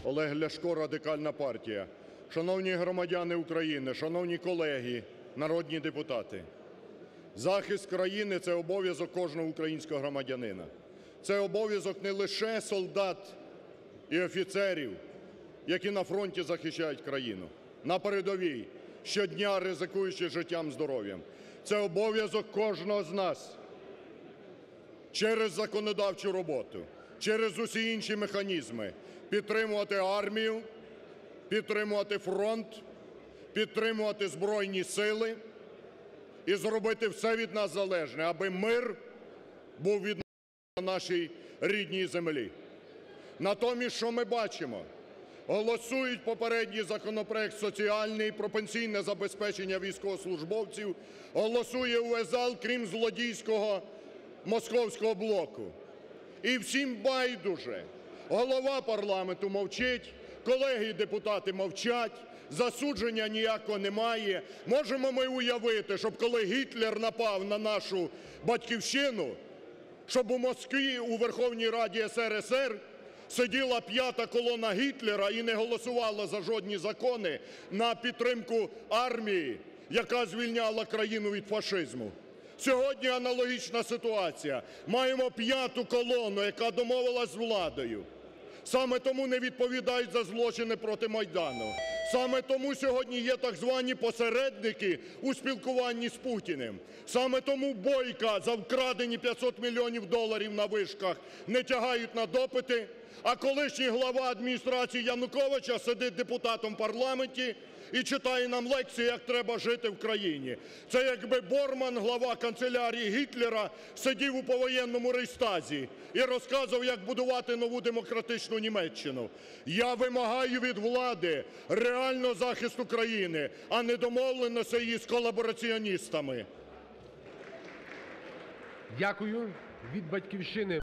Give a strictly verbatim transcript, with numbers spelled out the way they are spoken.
Олег Ляшко, Радикальна партія. Шановні громадяни України, шановні колеги народні депутати! Захист країни – це обов'язок кожного українського громадянина. Це обов'язок не лише солдат і офіцерів, які на фронті захищають країну, на передовій, щодня ризикуючи життям, здоров'ям. Це обов'язок кожного з нас через законодавчу роботу, через усі інші механізми підтримувати армію, підтримувати фронт, підтримувати Збройні Сили і зробити все від нас залежне, аби мир був відновлений на нашій рідній землі. Натомість, що ми бачимо? Голосують попередній законопроект соціальний про пенсійне забезпечення військовослужбовців, голосує увесь зал, крім злодійського московського блоку. І всім байдуже. Голова парламенту мовчить, колеги-депутати мовчать, засудження ніякого немає. Можемо ми уявити, щоб коли Гітлер напав на нашу Батьківщину, щоб у Москві у Верховній Раді ес ер ес ер сиділа п'ята колона Гітлера і не голосувала за жодні закони на підтримку армії, яка звільняла країну від фашизму. Сьогодні аналогічна ситуація. Маємо п'яту колону, яка домовилась з владою. Саме тому не відповідають за злочини проти Майдану. Саме тому сьогодні є так звані посередники у спілкуванні з Путіним. Саме тому Бойка за вкрадені п'ятсот мільйонів доларів на вишках не тягають на допити, а колишній глава адміністрації Януковича сидить депутатом в парламенті і читає нам лекції, як треба жити в країні. Це якби Борман, глава канцелярії Гітлера, сидів у повоєнному Рейхстазі і розказував, як будувати нову демократичну Німеччину. Я вимагаю від влади реального захисту країни, а не домовленостей із колабораціоністами. Дякую. Від "Батьківщини"